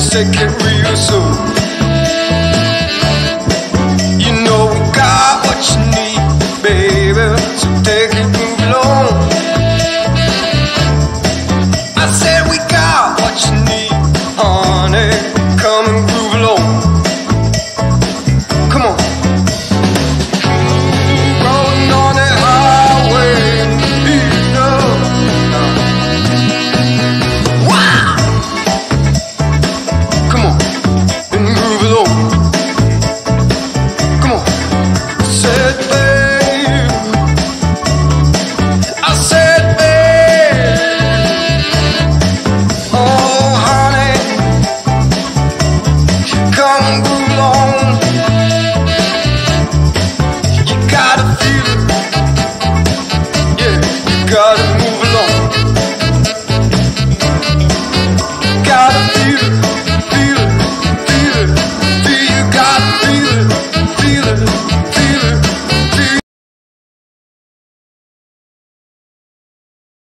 take it real soon. You know we got what you need, baby, so take it, move along. I said we got what you need, honey, come and groove along. Come on. Rolling on that highway, you know. Wow! Come on, and groove along. Come on. Said babe, I said babe, oh honey, come and groove along.